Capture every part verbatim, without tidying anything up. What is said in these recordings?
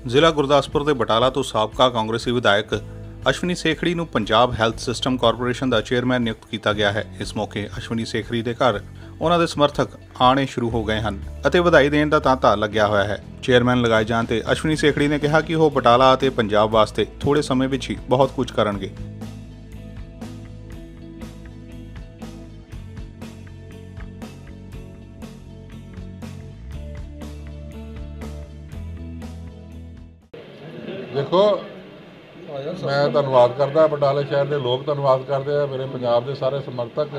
ਜ਼ਿਲ੍ਹਾ ਗੁਰਦਾਸਪੁਰ ਦੇ ਬਟਾਲਾ ਤੋਂ ਸਾਬਕਾ ਕਾਂਗਰਸੀ ਵਿਧਾਇਕ ਅਸ਼ਵਨੀ ਸੇਖੜੀ ਨੂੰ ਪੰਜਾਬ ਹੈਲਥ ਸਿਸਟਮ ਕਾਰਪੋਰੇਸ਼ਨ ਦਾ ਚੇਅਰਮੈਨ ਨਿਯੁਕਤ ਕੀਤਾ ਗਿਆ ਹੈ। ਇਸ ਮੌਕੇ ਅਸ਼ਵਨੀ ਸੇਖੜੀ ਦੇ ਘਰ ਉਹਨਾਂ ਦੇ ਸਮਰਥਕ ਆਣੇ ਸ਼ੁਰੂ ਹੋ ਗਏ ਹਨ ਅਤੇ ਵਧਾਈ ਦੇਣ ਦਾ ਤਾਂਤਾ ਲੱਗਿਆ ਹੋਇਆ ਹੈ। ਚੇਅਰਮੈਨ ਲਗਾਏ ਜਾਣ ਤੇ ਅਸ਼ਵਨੀ ਸੇਖੜੀ ਨੇ ਕਿਹਾ ਕਿ ਉਹ ਬਟਾਲਾ ਅਤੇ ਪੰਜਾਬ ਵਾਸਤੇ ਥੋੜੇ ਸਮੇਂ ਵਿੱਚ ਹੀ ਬਹੁਤ ਕੁਝ ਕਰਨਗੇ। देखो मैं धन्यवाद करता बटाले शहर के लोग धन्यवाद करते हैं, मेरे पंजाब के सारे समर्थक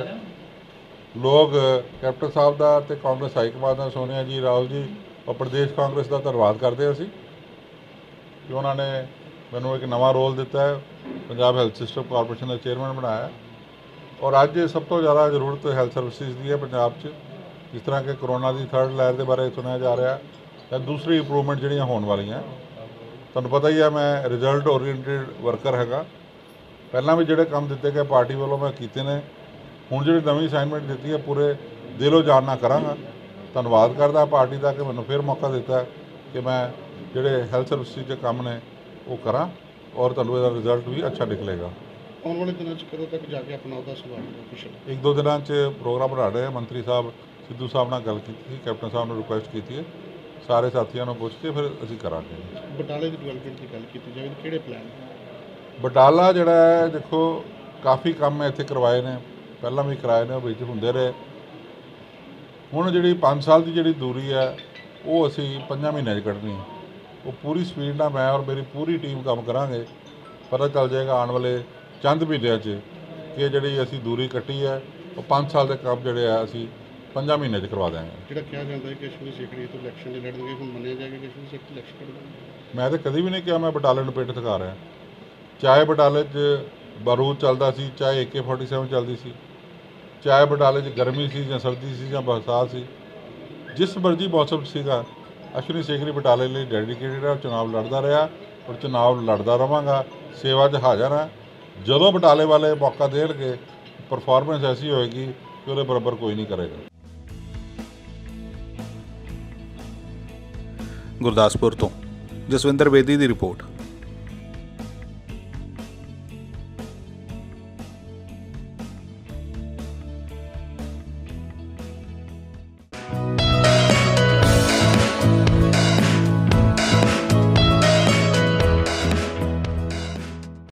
लोग कैप्टन साहब का तो कांग्रेस हाईकमान का सोनिया जी राहुल जी और प्रदेश कांग्रेस का धन्यवाद करते हैं असी कि उन्होंने मैनू एक नवा रोल दिता है, पंजाब हैल्थ सिस्टम कारपोरेशन का चेयरमैन बनाया। और अज सब तो ज़्यादा जरूरत हैल्थ सर्विसिज की है पंजाब च, जिस तरह के कोरोना की थर्ड लहर के बारे सुनिया जा रहा है। दूसरी इंप्रूवमेंट जिहड़ियां होने वाली हैं, तुहानूं पता ही है मैं रिजल्ट ओरीएंटेड वर्कर हैगा, पहला भी जोड़े काम दिते गए पार्टी वालों मैं किए ने, हुण जी नवी असाइनमेंट दी है पूरे दिलों जान ना कराँगा। धन्यवाद करता पार्टी का कि मैंने फिर मौका दिता कि मैं जोड़े हैल्थ सर्विस काम ने वो करा और तुहानूं इहदा रिजल्ट भी अच्छा निकलेगा। आने वाले दिनों कदों तक जाके अपना उहदा संभाल एक दो दिन प्रोग्राम बना रहे हैं। मंत्री साहब सिद्धू साहब नाल गल की, कैप्टन साहब ने रिक्वेस्ट की है, सारे साथियों को पुछ के फिर असीं करांगे। बटाले की डिवेलपमेंट की गल की जाए किहड़े प्लान बटाला जिहड़ा है, देखो काफ़ी काम मैं इत्थे करवाए ने, पहला भी कराए ने, विच हुंदे रहे। हुण जिहड़ी पाँच साल की जिहड़ी दूरी है वो असीं पंजां महीनों च कढनी है। वो पूरी स्पीड नाल मैं और मेरी पूरी टीम काम करांगे। पता चल जाएगा आने वाले चंद महीनों च कि जिहड़ी असीं दूरी कट्टी है वो पाँच साल के काम जिहड़े है असीं पंजा महीने करवा देंगे। जो कहा जाता है कि अश्वनी सैकड़ी तो इलैक्शन लड़ेंगे, हम मनिया जाएगा कि अश्वनी सैकड़ी इलैक्शन लड़ेंगे। मैं तो कभी भी नहीं कहा मैं बटाले में पिट थका रहा, चाहे बटाले च बारूद चलता सी, चाहे ए के फोर्टी सैवन चलती सी, चाहे बटाले च गर्मी सी या सर्दी सी या बरसात सी, जिस मर्जी मौसम सीगा अश्वनी सैकड़ी बटाले लिए डेडिकेटेड है। चुनाव लड़ता रहा और चुनाव लड़ता रहांगा, सेवा च हाज़र हाँ। जदों बटाले वाले मौका देणगे परफॉर्मेंस ऐसी होएगी कि उहदे बराबर कोई नहीं करेगा। गुरदासपुर तो जसविंदर बेदी की रिपोर्ट।